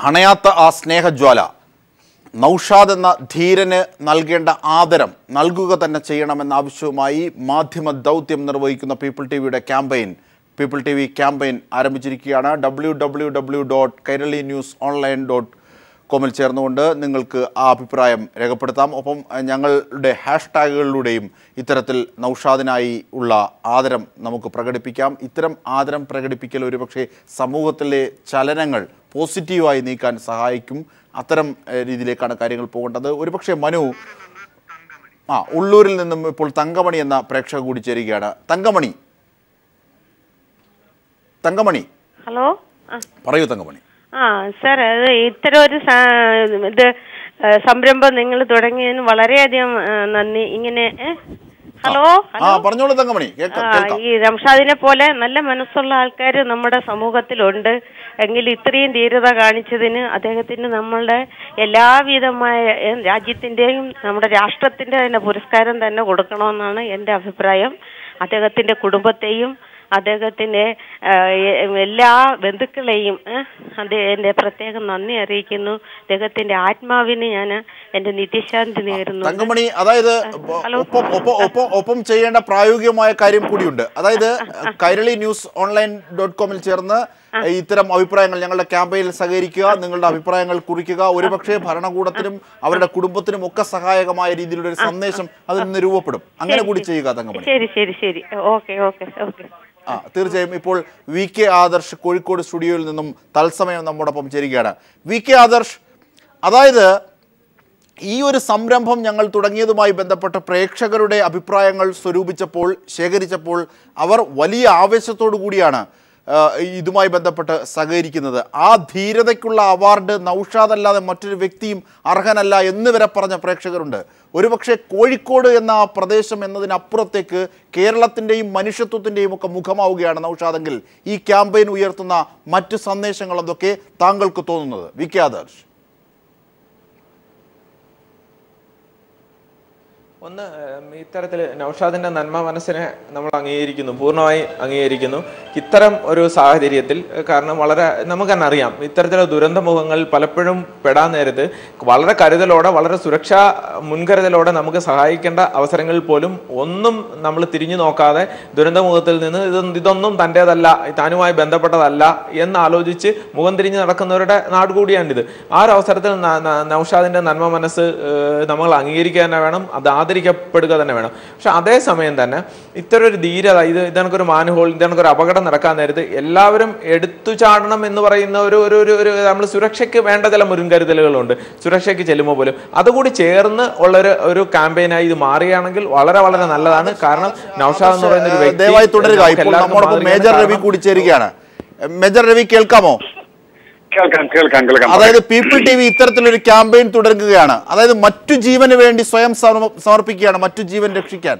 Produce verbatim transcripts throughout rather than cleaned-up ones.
അണയാത്ത ആ സ്നേഹജ്വാല നൗഷാദ് എന്ന ധീരന് നൽകേണ്ട ആദരം നൽകുക തന്നെ ചെയ്യണമെന്ന ആവശ്യവുമായി മാധ്യമ ദൗത്യം നിർവഹിക്കുന്ന പീപ്പിൾ ടി വിയുടെ campaign people T V campaign ആരംഭിച്ചിരിക്കുകയാണ്. W W W dot Kairali news online dot കോമിൽ ചേർന്നുകൊണ്ട് നിങ്ങൾക്ക് ആ അഭിപ്രായം രേഖപ്പെടുത്താം. ഒപ്പം ഞങ്ങളുടെ ഹാഷ്ടാഗുകളിലൂടെയും ഇത്തരത്തിൽ നൗഷാദിനായി ഉള്ള ആദരം നമുക്ക് പ്രകടിപ്പിക്കാം. ഇത്തരം ആദരം പ്രകടിപ്പിക്കൽ ഒരുപക്ഷെ സമൂഹത്തിലെ ചലനങ്ങൾ പോസിറ്റീവായി നീക്കാൻ സഹായിക്കും. അത്തരം രീതിയിലേക്കാണ് കാര്യങ്ങൾ പോകേണ്ടത്. ഒരുപക്ഷെ മനു ആ ഉള്ളൂരിൽ നിന്നും ഇപ്പോൾ തങ്കമണി എന്ന പ്രേക്ഷക കൂടി ചേരുകയാണ്. തങ്കമണി തങ്കമണി ഹലോ, പറയൂ തങ്കമണി. ആ സാർ, അത് ഇത്തരം ഒരു ഇത് സംരംഭം നിങ്ങൾ തുടങ്ങിയതിന് വളരെയധികം നന്ദി. ഇങ്ങനെ ഹലോ പറഞ്ഞോളൂ തങ്കമണി. ഈ റംഷാദിനെ പോലെ നല്ല മനസ്സുള്ള ആൾക്കാർ നമ്മുടെ സമൂഹത്തിലുണ്ട് എങ്കിൽ ഇത്രയും ധീരത കാണിച്ചതിന് അദ്ദേഹത്തിന് നമ്മളുടെ എല്ലാവിധമായ രാജ്യത്തിൻ്റെയും നമ്മുടെ രാഷ്ട്രത്തിൻ്റെ തന്നെ പുരസ്കാരം തന്നെ കൊടുക്കണമെന്നാണ് എൻ്റെ അഭിപ്രായം. അദ്ദേഹത്തിൻ്റെ കുടുംബത്തെയും അദ്ദേഹത്തിൻ്റെ എല്ലാ ബന്ധുക്കളെയും അദ്ദേഹത്തിൻ്റെ പ്രത്യേകം നന്ദി അറിയിക്കുന്നു. അദ്ദേഹത്തിൻ്റെ ആത്മാവിന് ഞാൻ എൻ്റെ നിത്യശാന്തി നേരുന്നു. തങ്കമണി, അതായത് ഒപ്പം ചെയ്യേണ്ട പ്രായോഗികമായ കാര്യം കൂടിയുണ്ട്. അതായത് കൈരളി ന്യൂസ് ഓൺലൈൻ ഡോട്ട് കോമിൽ ചേർന്ന് ഇത്തരം അഭിപ്രായങ്ങൾ ഞങ്ങളുടെ ക്യാമ്പയിനിൽ സഹകരിക്കുക, നിങ്ങളുടെ അഭിപ്രായങ്ങൾ കുറിക്കുക. ഒരുപക്ഷെ ഭരണകൂടത്തിനും അവരുടെ കുടുംബത്തിനും ഒക്കെ സഹായകമായ രീതിയിലുള്ള ഒരു സന്ദേശം അതിൽ നിന്ന് രൂപപ്പെടും. അങ്ങനെ കൂടി ചെയ്യുക തങ്കമണി. ശരി ശരി ശരി ഓക്കെ ഓക്കെ ഓക്കെ ആ തീർച്ചയായും. ഇപ്പോൾ വി കെ ആദർശ് കോഴിക്കോട് സ്റ്റുഡിയോയിൽ നിന്നും തത്സമയം നമ്മോടൊപ്പം ചേരുകയാണ്. വി കെ ആദർശ്, അതായത് ഈ ഒരു സംരംഭം ഞങ്ങൾ തുടങ്ങിയതുമായി ബന്ധപ്പെട്ട് പ്രേക്ഷകരുടെ അഭിപ്രായങ്ങൾ സ്വരൂപിച്ചപ്പോൾ ശേഖരിച്ചപ്പോൾ അവർ വലിയ ആവേശത്തോടു കൂടിയാണ് ഇതുമായി ബന്ധപ്പെട്ട് സഹകരിക്കുന്നത്. ആ ധീരതയ്ക്കുള്ള അവാർഡ് നൗഷാദ് അല്ലാതെ മറ്റൊരു വ്യക്തിയും അർഹനല്ല എന്ന് വരെ പറഞ്ഞ പ്രേക്ഷകരുണ്ട്. ഒരുപക്ഷെ കോഴിക്കോട് എന്ന ആ പ്രദേശം എന്നതിനപ്പുറത്തേക്ക് കേരളത്തിൻ്റെയും മനുഷ്യത്വത്തിൻ്റെയും ഒക്കെ മുഖമാവുകയാണ് നൗഷാദെങ്കിൽ ഈ ക്യാമ്പയിൻ ഉയർത്തുന്ന മറ്റു സന്ദേശങ്ങൾ എന്തൊക്കെ താങ്കൾക്ക് തോന്നുന്നത്? V K Adarsh. ഒന്ന്, ഇത്തരത്തിൽ നൗഷാദിൻ്റെ നന്മ മനസ്സിനെ നമ്മൾ അംഗീകരിക്കുന്നു, പൂർണ്ണമായി അംഗീകരിക്കുന്നു. ഇത്തരം ഒരു സാഹചര്യത്തിൽ, കാരണം വളരെ നമുക്ക് തന്നെ അറിയാം, ഇത്തരത്തിലുള്ള ദുരന്തമുഖങ്ങൾ പലപ്പോഴും പെടാൻ നേരത്ത് വളരെ കരുതലോടെ വളരെ സുരക്ഷാ മുൻകരുതലോടെ നമുക്ക് സഹായിക്കേണ്ട അവസരങ്ങളിൽ പോലും ഒന്നും നമ്മൾ തിരിഞ്ഞു നോക്കാതെ ദുരന്തമുഖത്തിൽ നിന്ന് ഇത് ഇതൊന്നും തൻ്റേതല്ല, താനുമായി ബന്ധപ്പെട്ടതല്ല എന്ന് ആലോചിച്ച് മുഖം തിരിഞ്ഞ് നടക്കുന്നവരുടെ നാട് കൂടിയാണിത്. ആ ഒരു അവസരത്തിൽ നൗഷാദിൻ്റെ നന്മ മനസ്സ് നമ്മൾ അംഗീകരിക്കുക തന്നെ വേണം, അത് ആദരിക്കപ്പെടുക തന്നെ വേണം. പക്ഷെ അതേസമയം തന്നെ ഇത്തരം ഒരു ധീരത, ഇത് ഇതണക്കൊരു മാനുഹോൾ, ഇതണക്കൊരു അപകടം നടക്കാൻ നേരത്ത് എല്ലാവരും എടുത്തു ചാടണം എന്ന് പറയുന്ന ഒരു ഒരു ഒരു നമ്മൾ സുരക്ഷയ്ക്ക് വേണ്ട ചില മുൻകരുതലുകളുണ്ട്. സുരക്ഷയ്ക്ക് ചെല്ലുമ്പോൾ പോലും അതുകൂടി ചേർന്ന് ഉള്ളൊരു ഒരു ക്യാമ്പയിനായി ഇത് മാറുകയാണെങ്കിൽ വളരെ വളരെ നല്ലതാണ്. കാരണം നൗഷാദ് എന്ന് പറയുന്ന ഒരു വ്യക്തി. മേജർ രവി കൂടി ചേരുകയാണ്. മേജർ രവി, കേൾക്കാമോ? അതായത് പീപ്പിൾ ടി വി ഇത്തരത്തിലൊരു ക്യാമ്പയിൻ തുടങ്ങുകയാണ്. അതായത് മറ്റു ജീവന് വേണ്ടി സ്വയം സമർപ്പിക്കുകയാണ്, മറ്റു ജീവൻ രക്ഷിക്കാൻ.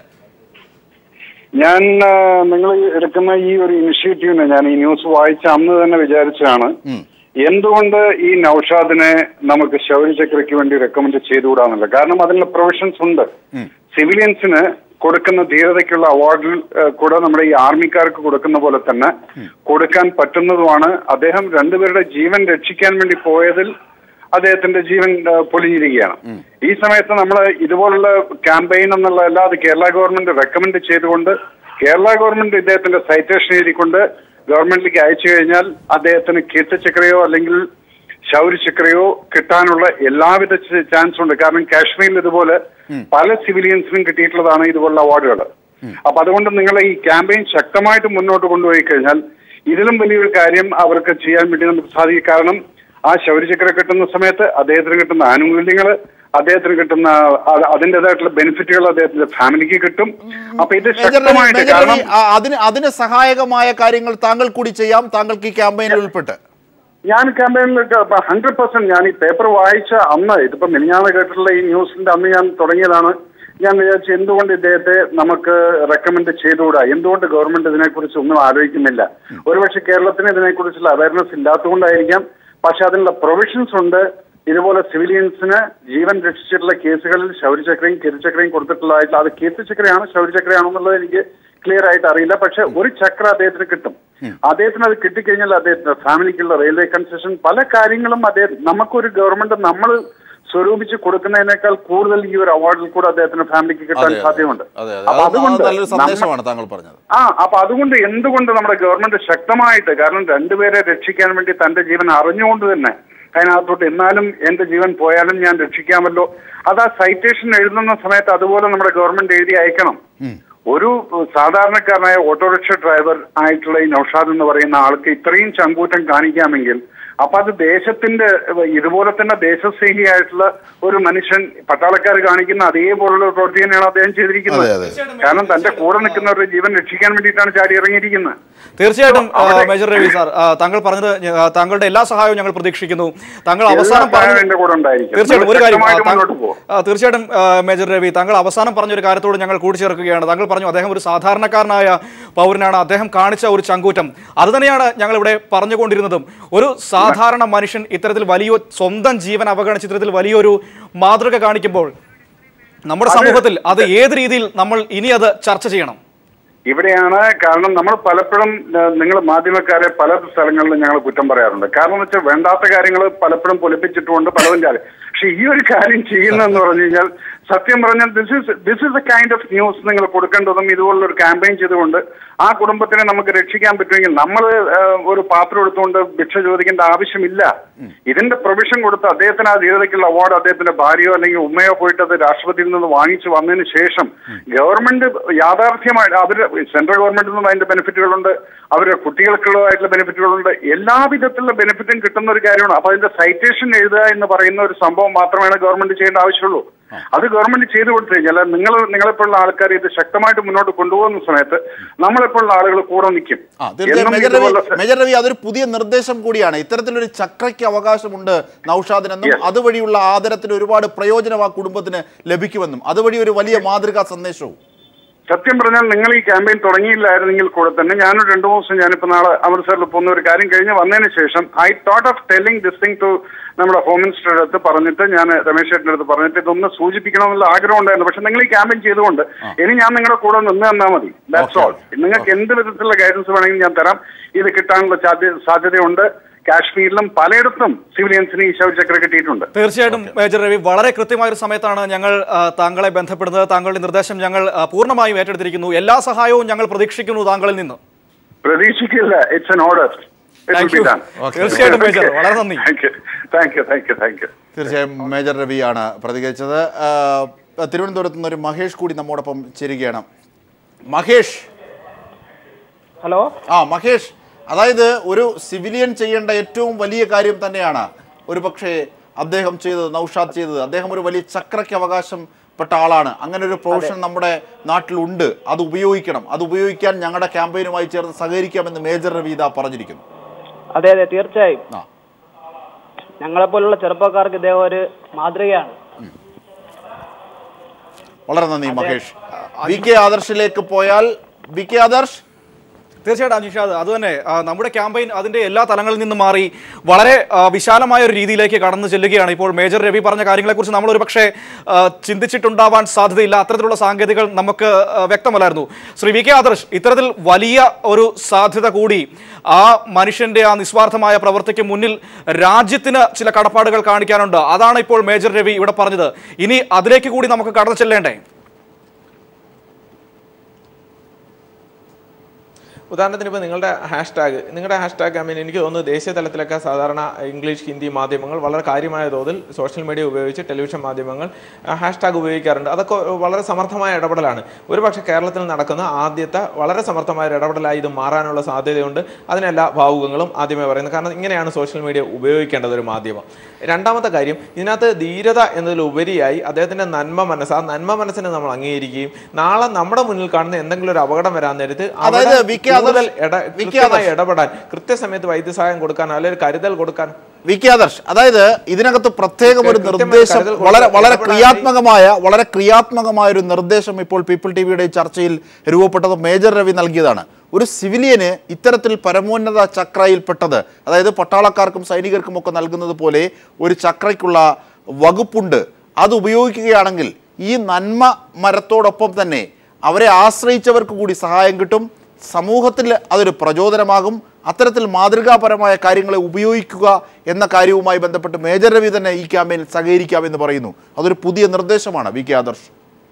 ഞാൻ നിങ്ങൾ എടുക്കുന്ന ഈ ഒരു ഇനിഷ്യേറ്റീവിനെ ഞാൻ ഈ ന്യൂസ് വായിച്ച അന്ന് തന്നെ വിചാരിച്ചതാണ്, എന്തുകൊണ്ട് ഈ നൗഷാദിനെ നമുക്ക് ശൗര്യചക്രയ്ക്ക് വേണ്ടി റെക്കമെൻഡ് ചെയ്തുകൂടാന്നുള്ളത്. കാരണം അതിനുള്ള പ്രൊവിഷൻസ് ഉണ്ട്. സിവിലിയൻസിന് കൊടുക്കുന്ന ധീരതയ്ക്കുള്ള അവാർഡിൽ കൂടെ നമ്മുടെ ഈ ആർമിക്കാർക്ക് കൊടുക്കുന്ന പോലെ തന്നെ കൊടുക്കാൻ പറ്റുന്നതുമാണ്. അദ്ദേഹം രണ്ടുപേരുടെ ജീവൻ രക്ഷിക്കാൻ വേണ്ടി പോയതിൽ അദ്ദേഹത്തിന്റെ ജീവൻ പൊലിഞ്ഞിരിക്കുകയാണ്. ഈ സമയത്ത് നമ്മൾ ഇതുപോലുള്ള ക്യാമ്പയിൻ എന്നുള്ള അല്ലാതെ കേരള ഗവൺമെന്റ് റെക്കമെൻഡ് ചെയ്തുകൊണ്ട് കേരള ഗവൺമെന്റ് ഇദ്ദേഹത്തിന്റെ സൈറ്റേഷൻ എഴുതിക്കൊണ്ട് ഗവൺമെന്റിലേക്ക് അയച്ചു കഴിഞ്ഞാൽ അദ്ദേഹത്തിന് കീർത്തിചക്രയോ അല്ലെങ്കിൽ ശൗര്യചക്രയോ കിട്ടാനുള്ള എല്ലാവിധ ചാൻസും ഉണ്ട്. കാരണം കാശ്മീരിൽ ഇതുപോലെ പല സിവിലിയൻസിനും കിട്ടിയിട്ടുള്ളതാണ് ഇതുപോലുള്ള അവാർഡുകൾ. അപ്പൊ അതുകൊണ്ട് നിങ്ങൾ ഈ ക്യാമ്പയിൻ ശക്തമായിട്ട് മുന്നോട്ട് കൊണ്ടുപോയി കഴിഞ്ഞാൽ ഇതിലും വലിയൊരു കാര്യം അവർക്ക് ചെയ്യാൻ വേണ്ടി നമുക്ക് സാധിക്കും. കാരണം ആ ശൗര്യചക്ര കിട്ടുന്ന സമയത്ത് അദ്ദേഹത്തിന് കിട്ടുന്ന ആനുകൂല്യങ്ങൾ, അദ്ദേഹത്തിന് കിട്ടുന്ന അതിൻ്റെതായിട്ടുള്ള ബെനിഫിറ്റുകൾ അദ്ദേഹത്തിന്റെ ഫാമിലിക്ക് കിട്ടും. അപ്പൊ ഇത് ശക്തമായിട്ട് കാരണം അതിന് അതിന് സഹായകമായ കാര്യങ്ങൾ താങ്കൾ കൂടി ചെയ്യാം. താങ്കൾക്ക് ഈ ക്യാമ്പയിനിൽ ഉൾപ്പെട്ട് ഞാൻ ക്യാമ്പയിനിൽ ഹൺഡ്രഡ് പെർസെന്റ് ഞാൻ ഈ പേപ്പർ വായിച്ച അന്ന്, ഇതിപ്പോ മിനിഞ്ഞാന്ന് കേട്ടിട്ടുള്ള ഈ ന്യൂസിന്റെ അന്ന് ഞാൻ തുടങ്ങിയതാണ്. ഞാൻ വിചാരിച്ചു എന്തുകൊണ്ട് ഇദ്ദേഹത്തെ നമുക്ക് റെക്കമെൻഡ് ചെയ്തുകൂടാ, എന്തുകൊണ്ട് ഗവൺമെന്റ് ഇതിനെക്കുറിച്ച് ഒന്നും ആലോചിക്കുന്നില്ല. ഒരുപക്ഷെ കേരളത്തിന് ഇതിനെക്കുറിച്ചുള്ള അവയർനെസ് ഇല്ലാത്തതുകൊണ്ടായിരിക്കാം. പക്ഷെ അതിനുള്ള പ്രൊവിഷൻസ് ഉണ്ട്. ഇതുപോലെ സിവിലിയൻസിന് ജീവൻ രക്ഷിച്ചിട്ടുള്ള കേസുകളിൽ ശൗര്യചക്രയും കീർത്തിചക്രയും കൊടുത്തിട്ടുള്ളതായിട്ടുള്ള അത് കീർത്തിചക്രയാണോ ശൗര്യചക്രയാണോ എന്നുള്ളത് എനിക്ക് ക്ലിയർ ആയിട്ട് അറിയില്ല. പക്ഷെ ഒരു ചക്ര അദ്ദേഹത്തിന് കിട്ടും. അദ്ദേഹത്തിന് അത് കിട്ടിക്കഴിഞ്ഞാൽ അദ്ദേഹത്തിന്റെ ഫാമിലിക്കുള്ള റെയിൽവേ കൺസെഷൻ പല കാര്യങ്ങളും അദ്ദേഹം നമുക്കൊരു ഗവൺമെന്റ് നമ്മൾ സ്വരൂപിച്ച് കൊടുക്കുന്നതിനേക്കാൾ കൂടുതൽ ഈ ഒരു അവാർഡിൽ കൂടെ അദ്ദേഹത്തിന്റെ ഫാമിലിക്ക് കിട്ടാൻ സാധ്യതയുണ്ട്. അപ്പൊ അതുകൊണ്ട് ആ അപ്പൊ അതുകൊണ്ട് എന്തുകൊണ്ട് നമ്മുടെ ഗവൺമെന്റ് ശക്തമായിട്ട്, കാരണം രണ്ടുപേരെ രക്ഷിക്കാൻ വേണ്ടി തന്റെ ജീവൻ അറിഞ്ഞുകൊണ്ട് തന്നെ അതിനകത്തോട്ട് എന്നാലും എന്റെ ജീവൻ പോയാലും ഞാൻ രക്ഷിക്കാമല്ലോ, അത് ആ സൈറ്റേഷൻ എഴുതുന്ന സമയത്ത് അതുപോലെ നമ്മുടെ ഗവൺമെന്റ് എഴുതി അയക്കണം. ഒരു സാധാരണക്കാരനായ ഓട്ടോറിക്ഷ ഡ്രൈവർ ആയിട്ടുള്ള ഈ നൗഷാദ് എന്ന് പറയുന്ന ആൾക്ക് ഇത്രയും ചങ്കൂറ്റം കാണിക്കാമെങ്കിൽ അപ്പൊ അത് ദേശത്തിന്റെ ഇതുപോലെ തന്നെ ദേശസ്നേഹിയായിട്ടുള്ള ഒരു മനുഷ്യൻ പട്ടാളക്കാർ കാണിക്കുന്ന അതേപോലുള്ള പ്രവൃത്തി തന്നെയാണ് അദ്ദേഹം ചെയ്തിരിക്കുന്നത്. കാരണം തന്റെ കൂടെ നിൽക്കുന്നവരുടെ ജീവൻ രക്ഷിക്കാൻ വേണ്ടിയിട്ടാണ് ചാടി ഇറങ്ങിയിരിക്കുന്നത്. തീർച്ചയായിട്ടും മേജർ രവി സാർ, താങ്കൾ പറഞ്ഞത് താങ്കളുടെ എല്ലാ സഹായവും ഞങ്ങൾ പ്രതീക്ഷിക്കുന്നു. താങ്കൾ അവസാനം എന്റെ കൂടെ ഉണ്ടായിരിക്കും. തീർച്ചയായിട്ടും ഒരു കാര്യം തീർച്ചയായിട്ടും മേജർ രവി, താങ്കൾ അവസാനം പറഞ്ഞൊരു കാര്യത്തോട് ഞങ്ങൾ കൂട്ടിച്ചേർക്കുകയാണ്. താങ്കൾ പറഞ്ഞു അദ്ദേഹം ഒരു സാധാരണക്കാരനായ പൗരനാണ്, അദ്ദേഹം കാണിച്ച ഒരു ചങ്കൂറ്റം അത് തന്നെയാണ് ഞങ്ങൾ ഇവിടെ പറഞ്ഞുകൊണ്ടിരുന്നതും. ഒരു സാധാരണ മനുഷ്യൻ ഇത്തരത്തിൽ വലിയ സ്വന്തം ജീവൻ അവഗണിച്ച് ഇത്തരത്തിൽ വലിയൊരു മാതൃക കാണിക്കുമ്പോൾ നമ്മുടെ സമൂഹത്തിൽ അത് ഏത് രീതിയിൽ നമ്മൾ ഇനി അത് ചർച്ച ചെയ്യണം? ഇവിടെയാണ് കാരണം നമ്മൾ പലപ്പോഴും നിങ്ങൾ മാധ്യമക്കാരെ പല സ്ഥലങ്ങളിലും ഞങ്ങൾ കുറ്റം പറയാറുണ്ട്. കാരണം എന്ന് വെച്ചാൽ വേണ്ടാത്ത കാര്യങ്ങൾ പലപ്പോഴും പൊലിപ്പിച്ചിട്ടുകൊണ്ട് പലതും കാര്യം. പക്ഷെ ഈ ഒരു കാര്യം ചെയ്യുന്നതെന്ന് പറഞ്ഞു കഴിഞ്ഞാൽ സത്യം പറഞ്ഞാൽ this is this is a kind of news നിങ്ങൾ കൊടുക്കേണ്ടതും ഇതുപോലുള്ള ഒരു ക്യാമ്പയിൻ ചെയ്തുകൊണ്ട് ആ കുടുംബത്തിനെ നമുക്ക് രക്ഷിക്കാൻ പറ്റുമെങ്കിൽ നമ്മൾ ഒരു പാത്രം എടുത്തുകൊണ്ട് ഭിക്ഷ ചോദിക്കേണ്ട ആവശ്യമില്ല. ഇതിന്റെ പ്രൊവിഷൻ കൊടുത്ത് അദ്ദേഹത്തിന് ആ ധീരതയ്ക്കുള്ള അവാർഡ് അദ്ദേഹത്തിന്റെ ഭാര്യയോ അല്ലെങ്കിൽ ഉമ്മയോ പോയിട്ട് അത് രാഷ്ട്രപതിയിൽ നിന്ന് വാങ്ങിച്ചു വന്നതിന് ശേഷം ഗവൺമെന്റ് യാഥാർത്ഥ്യമായിട്ട് അവര് സെൻട്രൽ ഗവൺമെന്റിൽ നിന്നും അതിന്റെ ബെനിഫിറ്റുകളുണ്ട്, അവരുടെ കുട്ടികൾക്കുള്ളതായിട്ടുള്ള ബെനിഫിറ്റുകളുണ്ട്, എല്ലാ വിധത്തിലുള്ള ബെനിഫിറ്റും കിട്ടുന്ന ഒരു കാര്യമാണ്. അപ്പൊ അതിന്റെ സൈറ്റേഷൻ എഴുതുക എന്ന് പറയുന്ന ഒരു സംഭവം മാത്രമാണ് ഗവൺമെന്റ് ചെയ്യേണ്ട ആവശ്യമുള്ളൂ. അത് ഗവൺമെന്റ് ചെയ്തു കൊടുത്തു കഴിഞ്ഞാൽ നിങ്ങൾ നിങ്ങളെപ്പോലുള്ള ആൾക്കാർ ഇത് ശക്തമായിട്ട് മുന്നോട്ട് കൊണ്ടുപോകുന്ന സമയത്ത് നമ്മളെപ്പോലുള്ള ആളുകൾ കൂടെ നിൽക്കും. മേജർ രവി, അതൊരു പുതിയ നിർദ്ദേശം കൂടിയാണ്. ഇത്തരത്തിലൊരു ചക്രയ്ക്ക് അവകാശമുണ്ട് നൗഷാദിനെന്നും അതുവഴിയുള്ള ആദരത്തിന് ഒരുപാട് പ്രയോജനം ആ കുടുംബത്തിന് ലഭിക്കുമെന്നും അതുവഴി ഒരു വലിയ മാതൃകാ സന്ദേശവും. സത്യം പറഞ്ഞാൽ നിങ്ങൾ ഈ ക്യാമ്പയിൻ തുടങ്ങിയില്ലായിരുന്നെങ്കിൽ കൂടെ തന്നെ ഞാനൊരു രണ്ടു മൂന്ന് ഞാനിപ്പോ നാളെ അമൃത്സറിൽ പോകുന്ന ഒരു കാര്യം കഴിഞ്ഞ് വന്നതിന് ശേഷം I thought of telling this thing to നമ്മുടെ ഹോം മിനിസ്റ്ററുടെ അടുത്ത് പറഞ്ഞിട്ട് ഞാൻ രമേശ് ചേട്ടൻ്റെ അടുത്ത് പറഞ്ഞിട്ട് ഇതൊന്ന് സൂചിപ്പിക്കണമെന്നുള്ള ആഗ്രഹം ഉണ്ടായിരുന്നു. പക്ഷെ നിങ്ങൾ ഈ ക്യാമ്പയിൻ ചെയ്തുകൊണ്ട് ഇനി ഞാൻ നിങ്ങളുടെ കൂടെ നിന്ന് തന്നാൽ മതി. That's all. നിങ്ങൾക്ക് എന്ത് വിധത്തിലുള്ള ഗൈഡൻസ് വേണമെങ്കിലും ഞാൻ തരാം. ഇത് കിട്ടാനുള്ള സാധ്യതയുണ്ട്. കാശ്മീരിലും പലയിടത്തും സിവിലിയൻസിന് ഈ ശൗചക്ര കിട്ടിയിട്ടുണ്ട്. തീർച്ചയായിട്ടും മേജർ രവി, വളരെ കൃത്യമായ ഒരു സമയത്താണ് ഞങ്ങൾ താങ്കളെ ബന്ധപ്പെടുന്നത്. താങ്കളുടെ നിർദ്ദേശം ഞങ്ങൾ പൂർണ്ണമായും ഏറ്റെടുത്തിരിക്കുന്നു. എല്ലാ സഹായവും ഞങ്ങൾ പ്രതീക്ഷിക്കുന്നു താങ്കളിൽ നിന്ന്. പ്രതീക്ഷിക്കില്ല, ഇറ്റ്സ് ആൻ ഓർഡർ. തീർച്ചയായിട്ടും മേജർ, വളരെ നന്ദി. തീർച്ചയായും മേജർ രവിയാണ് പ്രതികരിച്ചത്. തിരുവനന്തപുരത്ത് നിന്ന് ഒരു മഹേഷ് കൂടി നമ്മോടൊപ്പം ചേരുകയാണ്. മഹേഷ്, ഹലോ. ആ മഹേഷ്, അതായത് ഒരു സിവിലിയൻ ചെയ്യേണ്ട ഏറ്റവും വലിയ കാര്യം തന്നെയാണ് ഒരു പക്ഷേ അദ്ദേഹം ചെയ്തത്, നൗഷാദ് ചെയ്തത്. അദ്ദേഹം ഒരു വലിയ ചക്രയ്ക്ക് അവകാശപ്പെട്ട ആളാണ്. അങ്ങനെ ഒരു പ്രൊഫഷൻ നമ്മുടെ നാട്ടിലുണ്ട്. അത് ഉപയോഗിക്കണം. അത് ഉപയോഗിക്കാൻ ഞങ്ങളുടെ ക്യാമ്പയിനുമായി ചേർന്ന് സഹകരിക്കാമെന്ന് മേജർ രവി ഇതാ പറഞ്ഞിരിക്കുന്നു. അതെ അതെ, തീർച്ചയായും. ഞങ്ങളെപ്പോലുള്ള ചെറുപ്പക്കാർക്ക് ഇദ്ദേഹം ഒരു മാതൃകയാണ്. വളരെ നന്ദി മഹേഷ്. വി കെ ആദർശിലേക്ക് പോയാൽ, വി കെ ആദർശ്. തീർച്ചയായിട്ടും അനിഷാദ്, അതുതന്നെ നമ്മുടെ ക്യാമ്പയിൻ അതിൻ്റെ എല്ലാ തലങ്ങളിൽ നിന്നും മാറി വളരെ വിശാലമായ ഒരു രീതിയിലേക്ക് കടന്നു ചെല്ലുകയാണ്. ഇപ്പോൾ മേജർ രവി പറഞ്ഞ കാര്യങ്ങളെക്കുറിച്ച് നമ്മളൊരു പക്ഷേ ചിന്തിച്ചിട്ടുണ്ടാവാൻ സാധ്യതയില്ല. അത്തരത്തിലുള്ള സാങ്കേതികൾ നമുക്ക് വ്യക്തമല്ലായിരുന്നു. ശ്രീ വി കെ ആദർശ്, ഇത്തരത്തിൽ വലിയ ഒരു സാധ്യത കൂടി ആ മനുഷ്യൻ്റെ ആ നിസ്വാർത്ഥമായ പ്രവൃത്തിക്ക് മുന്നിൽ രാജ്യത്തിന് ചില കടപ്പാടുകൾ കാണിക്കാനുണ്ട്. അതാണ് ഇപ്പോൾ മേജർ രവി ഇവിടെ പറഞ്ഞത്. ഇനി അതിലേക്ക് കൂടി നമുക്ക് കടന്നു ചെല്ലേണ്ടേ? ഉദാഹരണത്തിന് ഇപ്പോൾ നിങ്ങളുടെ ഹാഷ്ടാഗ് നിങ്ങളുടെ ഹാഷ്ടാഗ് ഐ മീൻ എനിക്ക് തോന്നുന്നു ദേശീയ തലത്തിലൊക്കെ സാധാരണ ഇംഗ്ലീഷ് ഹിന്ദി മാധ്യമങ്ങൾ വളരെ കാര്യമായ തോതിൽ സോഷ്യൽ മീഡിയ ഉപയോഗിച്ച് ടെലിവിഷൻ മാധ്യമങ്ങൾ ഹാഷ്ടാഗ് ഉപയോഗിക്കാറുണ്ട്. അതൊക്കെ വളരെ സമർത്ഥമായ ഇടപെടലാണ്. ഒരുപക്ഷെ കേരളത്തിൽ നടക്കുന്ന ആദ്യത്തെ വളരെ സമർത്ഥമായ ഒരു ഇടപെടലായി ഇത് മാറാനുള്ള സാധ്യതയുണ്ട്. അതിനെല്ലാ ഭാവുകങ്ങളും ആദ്യമേ പറയുന്നത്. കാരണം ഇങ്ങനെയാണ് സോഷ്യൽ മീഡിയ ഉപയോഗിക്കേണ്ടത് ഒരു മാധ്യമം. രണ്ടാമത്തെ കാര്യം, ഇതിനകത്ത് ധീരത എന്നതിലുപരിയായി അദ്ദേഹത്തിൻ്റെ നന്മ മനസ്സ്, ആ നന്മ മനസ്സിനെ നമ്മൾ അംഗീകരിക്കുകയും നാളെ നമ്മുടെ മുന്നിൽ കാണുന്ന എന്തെങ്കിലും ഒരു അപകടം വരാൻ നേരത്ത് കൃത്യമായി ഇടപെടാൻ, കൃത്യസമയത്ത് വൈദ്യസഹായം കൊടുക്കാൻ അല്ലെങ്കിൽ കരുതൽ കൊടുക്കാൻ. വി കെ ആദർശ്, അതായത് ഇതിനകത്ത് പ്രത്യേകം ഒരു നിർദ്ദേശം, വളരെ വളരെ ക്രിയാത്മകമായ വളരെ ക്രിയാത്മകമായ ഒരു നിർദ്ദേശം ഇപ്പോൾ പീപ്പിൾ ടി വിയുടെ ചർച്ചയിൽ രൂപപ്പെട്ടത് മേജർ രവി നൽകിയതാണ്. ഒരു സിവിലിയന് ഇത്തരത്തിൽ പരമോന്നത ചക്രയിൽപ്പെട്ടത്, അതായത് പട്ടാളക്കാർക്കും സൈനികർക്കും ഒക്കെ നൽകുന്നത് പോലെ ഒരു ചക്രയ്ക്കുള്ള വകുപ്പുണ്ട്. അത് ഉപയോഗിക്കുകയാണെങ്കിൽ ഈ നന്മ മരത്തോടൊപ്പം തന്നെ അവരെ ആശ്രയിച്ചവർക്ക് കൂടി സഹായം കിട്ടും, സമൂഹത്തിൽ അതൊരു പ്രചോദനമാകും. അത്തരത്തിൽ മാതൃകാപരമായ കാര്യങ്ങളെ ഉപയോഗിക്കുക എന്ന കാര്യവുമായി ബന്ധപ്പെട്ട് മേജർ രവി തന്നെ ഈ ക്യാമ്പയിനിൽ സഹകരിക്കാമെന്ന് പറയുന്നു. അതൊരു പുതിയ നിർദ്ദേശമാണ് വി കെ ആദർശ്.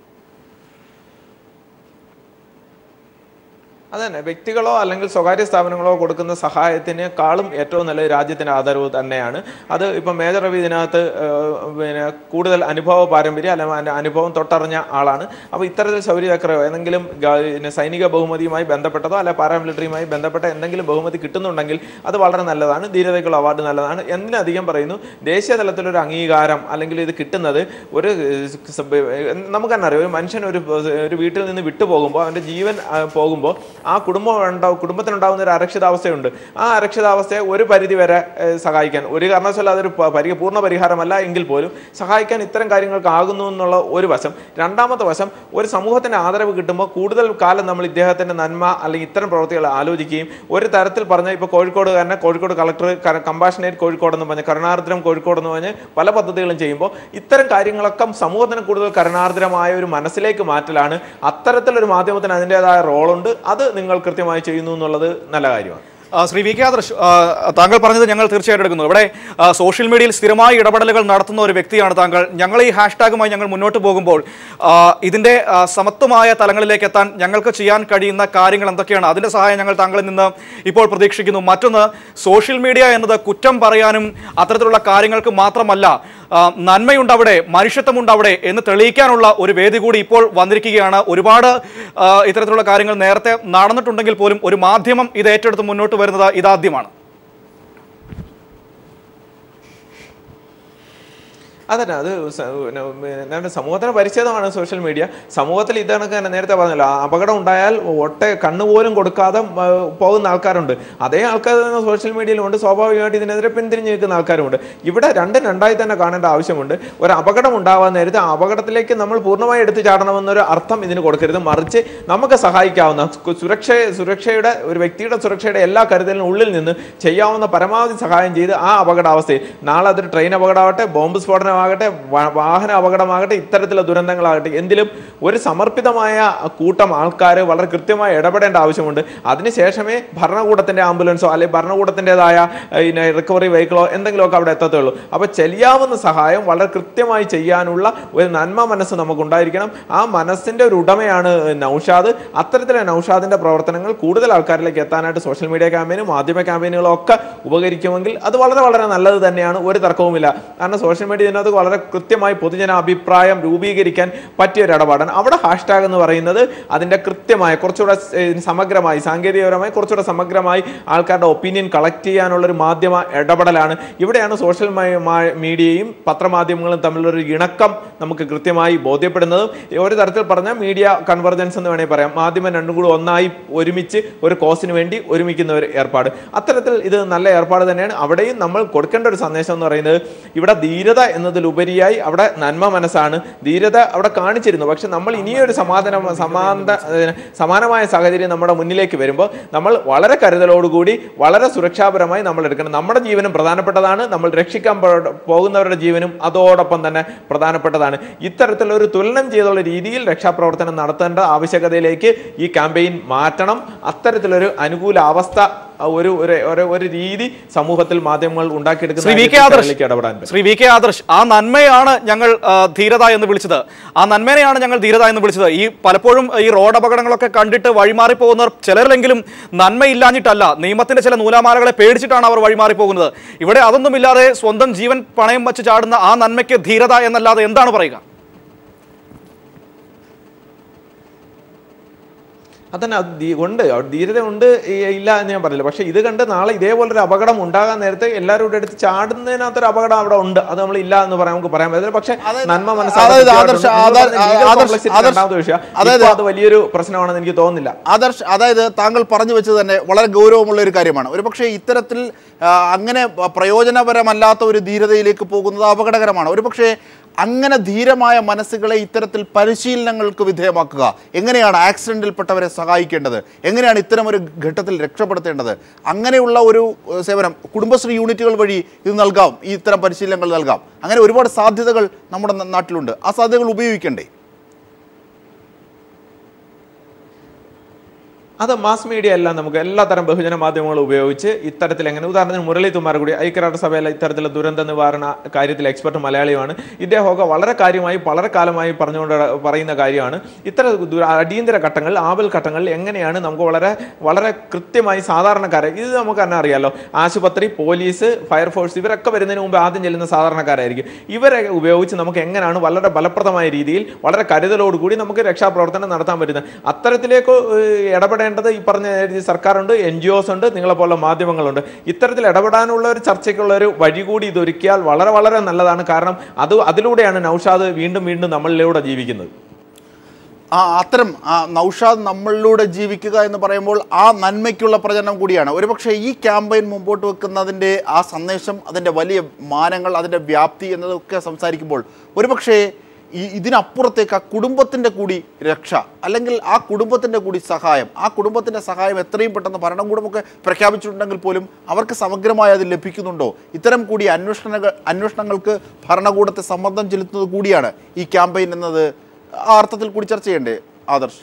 അതന്നെ, വ്യക്തികളോ അല്ലെങ്കിൽ സ്വകാര്യ സ്ഥാപനങ്ങളോ കൊടുക്കുന്ന സഹായത്തിനേക്കാളും ഏറ്റവും നല്ല രാജ്യത്തിൻ്റെ ആദരവ് തന്നെയാണ് അത്. ഇപ്പം മേജർ രവി ഇതിനകത്ത് പിന്നെ കൂടുതൽ അനുഭവ പാരമ്പര്യം അല്ലെങ്കിൽ അനുഭവം തൊട്ടറിഞ്ഞ ആളാണ്. അപ്പോൾ ഇത്തരത്തിൽ ശൗര്യചക്രയോ ഏതെങ്കിലും സൈനിക ബഹുമതിയുമായി ബന്ധപ്പെട്ടതോ അല്ലെ പാരാമിലിറ്ററിയുമായി ബന്ധപ്പെട്ട എന്തെങ്കിലും ബഹുമതി കിട്ടുന്നുണ്ടെങ്കിൽ അത് വളരെ നല്ലതാണ്. ധീരതയ്ക്കുള്ള അവാർഡ് നല്ലതാണ്. എന്തിനധികം പറയുന്നു, ദേശീയ തലത്തിലൊരു അംഗീകാരം അല്ലെങ്കിൽ ഇത് കിട്ടുന്നത് ഒരു നമുക്ക് തന്നെ അറിയാം, ഒരു മനുഷ്യൻ ഒരു ഒരു വീട്ടിൽ നിന്ന് വിട്ടു പോകുമ്പോൾ അവൻ്റെ ജീവൻ പോകുമ്പോൾ ആ കുടുംബം ഉണ്ടാവും കുടുംബത്തിനുണ്ടാകുന്ന ഒരു അരക്ഷിതാവസ്ഥയുണ്ട്. ആ അരക്ഷിതാവസ്ഥയെ ഒരു പരിധി വരെ സഹായിക്കാൻ, ഒരു കാരണവശാലും അതൊരു പരി പൂർണ്ണ പരിഹാരമല്ല എങ്കിൽ പോലും സഹായിക്കാൻ ഇത്തരം കാര്യങ്ങൾക്ക് ആകുന്നു എന്നുള്ള ഒരു വശം. രണ്ടാമത്തെ വശം, ഒരു സമൂഹത്തിന് ആദരവ് കിട്ടുമ്പോൾ കൂടുതൽ കാലം നമ്മൾ ഇദ്ദേഹത്തിൻ്റെ നന്മ അല്ലെങ്കിൽ ഇത്തരം പ്രവൃത്തികൾ ആലോചിക്കുകയും ഒരു തരത്തിൽ പറഞ്ഞാൽ ഇപ്പോൾ കോഴിക്കോട് തന്നെ കോഴിക്കോട് കളക്ടർ കമ്പാഷനേറ്റ് കോഴിക്കോട് എന്ന് പറഞ്ഞ് കരുണാർദ്രം കോഴിക്കോട് എന്ന് പറഞ്ഞ് പല പദ്ധതികളും ചെയ്യുമ്പോൾ ഇത്തരം കാര്യങ്ങളൊക്കെ സമൂഹത്തിന് കൂടുതൽ കരുണാർദ്രമായ ഒരു മനസ്സിലേക്ക് മാറ്റലാണ്. അത്തരത്തിലൊരു മാധ്യമത്തിന് അതിൻ്റെതായ റോളുണ്ട്. അത് നിങ്ങൾ കൃത്യമായി ചെയ്യുന്നു എന്നുള്ളത് നല്ല കാര്യമാണ്. ശ്രീ വി കെ ആദർശ്, താങ്കൾ പറഞ്ഞത് ഞങ്ങൾ തീർച്ചയായിട്ടും എടുക്കുന്നു. ഇവിടെ സോഷ്യൽ മീഡിയയിൽ സ്ഥിരമായി ഇടപെടലുകൾ നടത്തുന്ന ഒരു വ്യക്തിയാണ് താങ്കൾ. ഞങ്ങൾ ഈ ഹാഷ്ടാഗുമായി ഞങ്ങൾ മുന്നോട്ട് പോകുമ്പോൾ ഇതിൻ്റെ സമത്വമായ തലങ്ങളിലേക്ക് എത്താൻ ഞങ്ങൾക്ക് ചെയ്യാൻ കഴിയുന്ന കാര്യങ്ങൾ എന്തൊക്കെയാണ്, അതിൻ്റെ സഹായം ഞങ്ങൾ താങ്കളിൽ നിന്ന് ഇപ്പോൾ പ്രതീക്ഷിക്കുന്നു. മറ്റൊന്ന്, സോഷ്യൽ മീഡിയ എന്നത് കുറ്റം പറയാനും അത്തരത്തിലുള്ള കാര്യങ്ങൾക്ക് മാത്രമല്ല, നന്മയുണ്ടവിടെ, മനുഷ്യത്വമുണ്ടവിടെ എന്ന് തെളിയിക്കാനുള്ള ഒരു വേദി കൂടി ഇപ്പോൾ വന്നിരിക്കുകയാണ്. ഒരുപാട് ഇത്തരത്തിലുള്ള കാര്യങ്ങൾ നേരത്തെ നടന്നിട്ടുണ്ടെങ്കിൽ പോലും ഒരു മാധ്യമം ഇത് ഏറ്റെടുത്ത് മുന്നോട്ട് വരുന്നത് ഇതാദ്യമാണ്. അതന്നെ, അത് നമ്മുടെ സമൂഹത്തിന് പരിച്ഛേദമാണ് സോഷ്യൽ മീഡിയ. സമൂഹത്തിൽ ഇതണക്ക് തന്നെ നേരത്തെ പറഞ്ഞല്ലോ, അപകടം ഉണ്ടായാൽ ഒട്ടെ കണ്ണുപോലും കൊടുക്കാതെ പോകുന്ന ആൾക്കാരുണ്ട്. അതേ ആൾക്കാർ തന്നെ സോഷ്യൽ മീഡിയയിലുണ്ട്. സ്വാഭാവികമായിട്ട് ഇതിനെതിരെ പിന്തിരിഞ്ഞ് നിൽക്കുന്ന ആൾക്കാരുമുണ്ട്. ഇവിടെ രണ്ടും രണ്ടായി തന്നെ കാണേണ്ട ആവശ്യമുണ്ട്. ഒരു അപകടം ഉണ്ടാവാൻ നേരത്തെ ആ അപകടത്തിലേക്ക് നമ്മൾ പൂർണ്ണമായി എടുത്തു ചാടണമെന്നൊരു അർത്ഥം ഇതിന് കൊടുക്കരുത്. മറിച്ച് നമുക്ക് സഹായിക്കാവുന്ന സുരക്ഷ സുരക്ഷയുടെ ഒരു വ്യക്തിയുടെ സുരക്ഷയുടെ എല്ലാ കരുതലിനും ഉള്ളിൽ നിന്ന് ചെയ്യാവുന്ന പരമാവധി സഹായം ചെയ്ത് ആ അപകടാവസ്ഥയിൽ, നാളെ അതൊരു ട്രെയിൻ അപകടമാവട്ടെ, ബോംബ് സ്ഫോടനം ആകട്ടെ, വാഹന അപകടമാകട്ടെ, ഇത്തരത്തിലുള്ള ദുരന്തങ്ങളാകട്ടെ, എന്തിലും ഒരു സമർപ്പിതമായ കൂട്ടം ആൾക്കാർ വളരെ കൃത്യമായി ഇടപെടേണ്ട ആവശ്യമുണ്ട്. അതിനുശേഷമേ ഭരണകൂടത്തിന്റെ ആംബുലൻസോ അല്ലെങ്കിൽ ഭരണകൂടത്തിൻ്റെതായ റിക്കവറി വെഹിക്കിളോ എന്തെങ്കിലുമൊക്കെ അവിടെ എത്തത്തുള്ളൂ. അപ്പോൾ ചെയ്യാവുന്ന സഹായം വളരെ കൃത്യമായി ചെയ്യാനുള്ള ഒരു നന്മ മനസ്സ് നമുക്കുണ്ടായിരിക്കണം. ആ മനസ്സിന്റെ ഒരു ഉടമയാണ് നൗഷാദ്. അത്തരത്തിലെ നൗഷാദിന്റെ പ്രവർത്തനങ്ങൾ കൂടുതൽ ആൾക്കാരിലേക്ക് എത്താനായിട്ട് സോഷ്യൽ മീഡിയ ക്യാമ്പയിനും മാധ്യമ ക്യാമ്പയിനുകളും ഒക്കെ ഉപകരിക്കുമെങ്കിൽ അത് വളരെ വളരെ നല്ലത് തന്നെയാണ്. ഒരു തർക്കവുമില്ല. കാരണം സോഷ്യൽ മീഡിയ ഇതിനകത്ത് വളരെ കൃത്യമായി പൊതുജന അഭിപ്രായം രൂപീകരിക്കാൻ പറ്റിയ ഒരു ഇടപാടാണ്. അവിടെ ഹാഷ്ടാഗ് എന്ന് പറയുന്നത് അതിൻ്റെ കൃത്യമായ കുറച്ചുകൂടെ സമഗ്രമായി സാങ്കേതികപരമായി കുറച്ചുകൂടെ സമഗ്രമായി ആൾക്കാരുടെ ഒപ്പീനിയൻ കളക്ട് ചെയ്യാനുള്ളൊരു മാധ്യമ ഇടപെടലാണ്. ഇവിടെയാണ് സോഷ്യൽ മീഡിയയും പത്രമാധ്യമങ്ങളും തമ്മിലൊരു ഇണക്കം നമുക്ക് കൃത്യമായി ബോധ്യപ്പെടുന്നതും. ഒരു തരത്തിൽ പറഞ്ഞാൽ മീഡിയ കൺവെർജൻസ് എന്ന് വേണമെങ്കിൽ പറയാം. മാധ്യമം രണ്ടും കൂടി ഒന്നായി ഒരുമിച്ച് ഒരു കോസിന് വേണ്ടി ഒരുമിക്കുന്ന ഒരു ഏർപ്പാട്. അത്തരത്തിൽ ഇത് നല്ല ഏർപ്പാട് തന്നെയാണ്. അവിടെയും നമ്മൾ കൊടുക്കേണ്ട ഒരു സന്ദേശം എന്ന് പറയുന്നത്, ഇവിടെ ധീരത എന്നതിലുപരിയായി അവിടെ നന്മ മനസ്സാണ്. ധീരത അവിടെ കാണിച്ചിരുന്നു. പക്ഷെ നമ്മൾ ഇനിയൊരു സമാധാന സമാന്ത സമാനമായ സാഹചര്യം നമ്മുടെ മുന്നിലേക്ക് വരുമ്പോൾ നമ്മൾ വളരെ കരുതലോടുകൂടി വളരെ സുരക്ഷാപരമായി നമ്മൾ എടുക്കണം. നമ്മുടെ ജീവനും പ്രധാനപ്പെട്ടതാണ്. നമ്മൾ രക്ഷിക്കാൻ പോകുന്നവരുടെ ജീവനും അതോടൊപ്പം തന്നെ പ്രധാനപ്പെട്ടതാണ്. ഇത്തരത്തിലൊരു തുലനം ചെയ്തുള്ള രീതിയിൽ രക്ഷാപ്രവർത്തനം നടത്തേണ്ട ആവശ്യകതയിലേക്ക് ഈ ക്യാമ്പയിൻ മാറ്റണം. അത്തരത്തിലൊരു അനുകൂല അവസ്ഥ ഒരു ഒരു രീതി സമൂഹത്തിൽ മാധ്യമങ്ങൾ ഉണ്ടാക്കിയെടുക്കുന്ന ശ്രീ വി കെ ആദർശ്, ആ നന്മയാണ് ഞങ്ങൾ ധീരത എന്ന് വിളിച്ചത്. ആ നന്മയാണ് ഞങ്ങൾ ധീരത എന്ന് വിളിച്ചത്. ഈ പലപ്പോഴും ഈ റോഡ് അപകടങ്ങളൊക്കെ കണ്ടിട്ട് വഴിമാറി പോകുന്നവർ ചിലരിലെങ്കിലും നന്മയില്ലാഞ്ഞിട്ടല്ല, നിയമത്തിന്റെ ചില നൂലാമാലകളെ പേടിച്ചിട്ടാണ് അവർ വഴിമാറി പോകുന്നത്. ഇവിടെ അതൊന്നുമില്ലാതെ സ്വന്തം ജീവൻ പണയം വച്ച് ചാടുന്ന ആ നന്മയ്ക്ക് ധീരത എന്നല്ലാതെ എന്താണ് പറയുക? അതന്നെ, അത് ഉണ്ട്, ധീരത ഉണ്ട്, ഇല്ല എന്ന് ഞാൻ പറഞ്ഞില്ല. പക്ഷെ ഇത് കണ്ട് നാളെ ഇതേപോലൊരു അപകടം ഉണ്ടാകാൻ നേരത്തെ എല്ലാവരും കൂടെ എടുത്ത് ചാടുന്നതിനകത്തൊരു അപകടം അവിടെ ഉണ്ട്. അത് നമ്മൾ ഇല്ല എന്ന് പറയാൻ നമുക്ക് പറയാൻ പറ്റില്ല. പക്ഷെ നന്മ മനസ്സിലാക്കി അത് വലിയൊരു പ്രശ്നമാണെന്ന് എനിക്ക് തോന്നുന്നില്ല. ആദർശ്, അതായത് താങ്കൾ പറഞ്ഞു വെച്ചത് തന്നെ വളരെ ഗൗരവമുള്ള ഒരു കാര്യമാണ്. ഒരു പക്ഷേ ഇത്തരത്തിൽ അങ്ങനെ പ്രയോജനപരമല്ലാത്ത ഒരു ധീരതയിലേക്ക് പോകുന്നത് അപകടകരമാണ്. ഒരു പക്ഷേ അങ്ങനെ ധീരമായ മനസ്സുകളെ ഇത്തരത്തിൽ പരിശീലനങ്ങൾക്ക് വിധേയമാക്കുക, എങ്ങനെയാണ് ആക്സിഡന്റിൽപ്പെട്ടവരെ സഹായിക്കേണ്ടത്, എങ്ങനെയാണ് ഇത്തരം ഒരു ഘട്ടത്തിൽ രക്ഷപ്പെടുത്തേണ്ടത്, അങ്ങനെയുള്ള ഒരു സേവനം കുടുംബശ്രീ യൂണിറ്റുകൾ വഴി ഇത് നൽകാം, ഈ ഇത്തരം പരിശീലനങ്ങൾ നൽകാം. അങ്ങനെ ഒരുപാട് സാധ്യതകൾ നമ്മുടെ നാട്ടിലുണ്ട്. ആ സാധ്യതകൾ ഉപയോഗിക്കണ്ടേ? അത് മാസ് മീഡിയ എല്ലാം നമുക്ക് എല്ലാത്തരം ബഹുജന മാധ്യമങ്ങളും ഉപയോഗിച്ച് ഇത്തരത്തിൽ എങ്ങനെ ഉദാഹരണത്തിന് മുരളി തുമ്മാരക്കുടി ഐക്യരാഷ്ട്രസഭയിലെ ഇത്തരത്തിലുള്ള ദുരന്ത നിവാരണ കാര്യത്തിൽ എക്സ്പെർട്ട് മലയാളിയുമാണ്. ഇദ്ദേഹമൊക്കെ വളരെ കാര്യമായി വളരെ കാലമായി പറഞ്ഞുകൊണ്ട് പറയുന്ന കാര്യമാണ് ഇത്തരം അടിയന്തര ഘട്ടങ്ങളിൽ ആപൽ ഘട്ടങ്ങളിൽ എങ്ങനെയാണ് നമുക്ക് വളരെ വളരെ കൃത്യമായി സാധാരണക്കാരെ ഇത് നമുക്ക് തന്നെ അറിയാമല്ലോ. ആശുപത്രി, പോലീസ്, ഫയർഫോഴ്സ് ഇവരൊക്കെ വരുന്നതിന് മുമ്പ് ആദ്യം ചെല്ലുന്ന സാധാരണക്കാരായിരിക്കും. ഇവരെ ഉപയോഗിച്ച് നമുക്ക് എങ്ങനെയാണ് വളരെ ഫലപ്രദമായ രീതിയിൽ വളരെ കരുതലോടുകൂടി നമുക്ക് രക്ഷാപ്രവർത്തനം നടത്താൻ പറ്റുന്നത്. അത്തരത്തിലേക്ക് ഇടപെടേണ്ടത് ഈ പറഞ്ഞ സർക്കാരുണ്ട്, എൻ ജി ഒസ് ഉണ്ട്, നിങ്ങളെപ്പോലുള്ള മാധ്യമങ്ങളുണ്ട്. ഇത്തരത്തിൽ ഇടപെടാനുള്ള ഒരു ചർച്ചയ്ക്കുള്ള ഒരു വഴി കൂടി ഇതൊരുക്കിയാൽ വളരെ വളരെ നല്ലതാണ്. കാരണം അത് അതിലൂടെയാണ് നൗഷാദ് വീണ്ടും വീണ്ടും നമ്മളിലൂടെ ജീവിക്കുന്നത്. ആ അത്തരം നൗഷാദ് നമ്മളിലൂടെ ജീവിക്കുക എന്ന് പറയുമ്പോൾ ആ നന്മയ്ക്കുള്ള പ്രചരണം കൂടിയാണ്. ഒരുപക്ഷെ ഈ ക്യാമ്പയിൻ മുമ്പോട്ട് വെക്കുന്നതിൻ്റെ ആ സന്ദേശം, അതിൻ്റെ വലിയ മാനങ്ങൾ, അതിൻ്റെ വ്യാപ്തി എന്നതൊക്കെ സംസാരിക്കുമ്പോൾ ഒരുപക്ഷെ ഈ ഇതിനപ്പുറത്തേക്ക് ആ കുടുംബത്തിൻ്റെ കൂടി രക്ഷ, അല്ലെങ്കിൽ ആ കുടുംബത്തിൻ്റെ കൂടി സഹായം, ആ കുടുംബത്തിൻ്റെ സഹായം എത്രയും പെട്ടെന്ന് ഭരണകൂടമൊക്കെ പ്രഖ്യാപിച്ചിട്ടുണ്ടെങ്കിൽ പോലും അവർക്ക് സമഗ്രമായി അത് ലഭിക്കുന്നുണ്ടോ? ഇത്തരം കൂടി അന്വേഷണങ്ങൾ അന്വേഷണങ്ങൾക്ക് ഭരണകൂടത്തെ സമ്മർദ്ദം ചെലുത്തുന്നത് കൂടിയാണ് ഈ ക്യാമ്പയിൻ എന്നത് ആ അർത്ഥത്തിൽ കൂടി ചർച്ച ചെയ്യണ്ടേ ആദർശ്?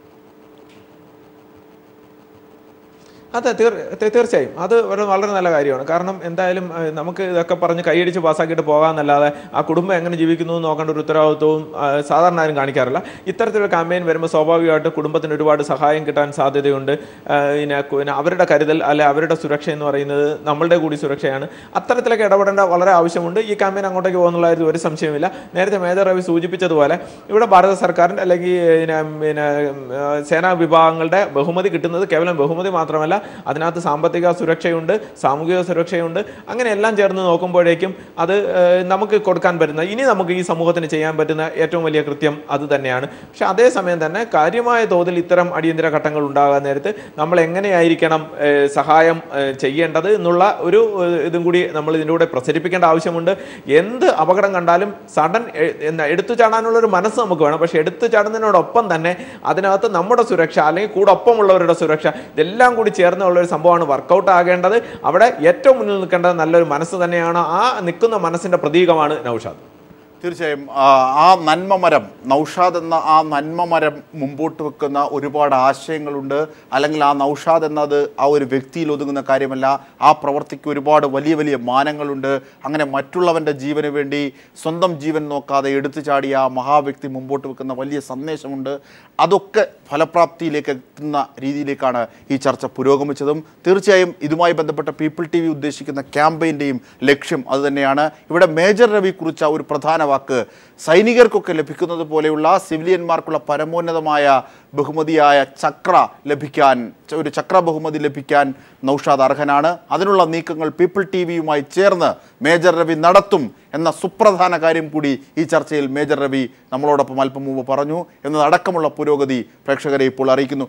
അതെ, തീർച്ചയായും അത് ഒരു വളരെ നല്ല കാര്യമാണ്. കാരണം എന്തായാലും നമുക്ക് ഇതൊക്കെ പറഞ്ഞ് കൈയടിച്ച് പാസ്സാക്കിയിട്ട് പോകാമെന്നല്ലാതെ ആ കുടുംബം എങ്ങനെ ജീവിക്കുന്നു എന്ന് നോക്കേണ്ട ഒരു ഉത്തരവാദിത്വവും സാധാരണ ആരും കാണിക്കാറില്ല. ഇത്തരത്തിലൊരു ക്യാമ്പയിൻ വരുമ്പോൾ സ്വാഭാവികമായിട്ട് കുടുംബത്തിന് ഒരുപാട് സഹായം കിട്ടാൻ സാധ്യതയുണ്ട്. പിന്നെ പിന്നെ അവരുടെ കരുതൽ അല്ലെ അവരുടെ സുരക്ഷ എന്ന് പറയുന്നത് നമ്മളുടെ കൂടി സുരക്ഷയാണ്. അത്തരത്തിലൊക്കെ ഇടപെടേണ്ട വളരെ ആവശ്യമുണ്ട്. ഈ ക്യാമ്പയിൻ അങ്ങോട്ടേക്ക് പോകുന്നുള്ള കാര്യത്തിൽ ഒരു സംശയമില്ല. നേരത്തെ മേജർ രവി സൂചിപ്പിച്ചതുപോലെ ഇവിടെ ഭാരത സർക്കാരിൻ്റെ അല്ലെങ്കിൽ പിന്നെ പിന്നെ സേനാ വിഭാഗങ്ങളുടെ ബഹുമതി കിട്ടുന്നത് കേവലം ബഹുമതി മാത്രമല്ല, അതിനകത്ത് സാമ്പത്തിക സുരക്ഷയുണ്ട്, സാമൂഹിക സുരക്ഷയുണ്ട്. അങ്ങനെ എല്ലാം ചേർന്ന് നോക്കുമ്പോഴേക്കും അത് നമുക്ക് കൊടുക്കാൻ പറ്റുന്ന, ഇനി നമുക്ക് ഈ സമൂഹത്തിന് ചെയ്യാൻ പറ്റുന്ന ഏറ്റവും വലിയ കൃത്യം അത് തന്നെയാണ്. പക്ഷെ അതേസമയം തന്നെ കാര്യമായ തോതിൽ ഇത്തരം അടിയന്തര ഘട്ടങ്ങൾ ഉണ്ടാകാൻ നേരത്ത് നമ്മൾ എങ്ങനെയായിരിക്കണം സഹായം ചെയ്യേണ്ടത് എന്നുള്ള ഒരു ഇതും കൂടി നമ്മൾ ഇതിലൂടെ പ്രചരിപ്പിക്കേണ്ട ആവശ്യമുണ്ട്. എന്ത് അപകടം കണ്ടാലും സഡൻ എടുത്തു ചാടാനുള്ളൊരു മനസ്സ് നമുക്ക് വേണം. പക്ഷെ എടുത്തു ചാടുന്നതിനോടൊപ്പം തന്നെ അതിനകത്ത് നമ്മുടെ സുരക്ഷ അല്ലെങ്കിൽ കൂടൊപ്പമുള്ളവരുടെ സുരക്ഷ ഇതെല്ലാം കൂടി ചേർന്ന് ഉള്ളൊരു സംഭവമാണ് വർക്കൗട്ട് ആകേണ്ടത്. അവിടെ ഏറ്റവും മുന്നിൽ നിൽക്കേണ്ടത് നല്ലൊരു മനസ്സ് തന്നെയാണ്. ആ നിൽക്കുന്ന മനസ്സിന്റെ പ്രതീകമാണ് നൗഷാദ്. തീർച്ചയായും ആ നന്മമരം, നൗഷാദ് എന്ന ആ നന്മമരം മുമ്പോട്ട് വെക്കുന്ന ഒരുപാട് ആശയങ്ങളുണ്ട്. അല്ലെങ്കിൽ ആ നൗഷാദ് എന്നത് ആ ഒരു വ്യക്തിയിൽ ഒതുങ്ങുന്ന കാര്യമല്ല, ആ പ്രവൃത്തിക്ക് ഒരുപാട് വലിയ വലിയ മാനങ്ങളുണ്ട്. അങ്ങനെ മറ്റുള്ളവൻ്റെ ജീവന് വേണ്ടി സ്വന്തം ജീവൻ നോക്കാതെ എടുത്തു ചാടിയ ആ മഹാവ്യക്തി മുമ്പോട്ട് വെക്കുന്ന വലിയ സന്ദേശമുണ്ട്. അതൊക്കെ ഫലപ്രാപ്തിയിലേക്ക് എത്തുന്ന രീതിയിലേക്കാണ് ഈ ചർച്ച പുരോഗമിച്ചതും. തീർച്ചയായും ഇതുമായി ബന്ധപ്പെട്ട പീപ്പിൾ ടി വി ഉദ്ദേശിക്കുന്ന ക്യാമ്പയിൻ്റെയും ലക്ഷ്യം അതുതന്നെയാണ്. ഇവിടെ മേജർ രവി കുറിച്ച ഒരു പ്രധാന വാക്ക്, സൈനികർക്കൊക്കെ ലഭിക്കുന്നത് പോലെയുള്ള സിവിലിയന്മാർക്കുള്ള പരമോന്നതമായ ബഹുമതിയായ ചക്ര ലഭിക്കാൻ, ഒരു ചക്ര ബഹുമതി ലഭിക്കാൻ നൗഷാദ് അർഹനാണ്. അതിനുള്ള നീക്കങ്ങൾ പീപ്പിൾ ടി വിയുമായി ചേർന്ന് മേജർ രവി നടത്തും എന്ന സുപ്രധാന കാര്യം കൂടി ഈ ചർച്ചയിൽ മേജർ രവി നമ്മളോടൊപ്പം അല്പം മുമ്പ് പറഞ്ഞു എന്നതടക്കമുള്ള പുരോഗതി പ്രേക്ഷകരെ ഇപ്പോൾ അറിയിക്കുന്നു.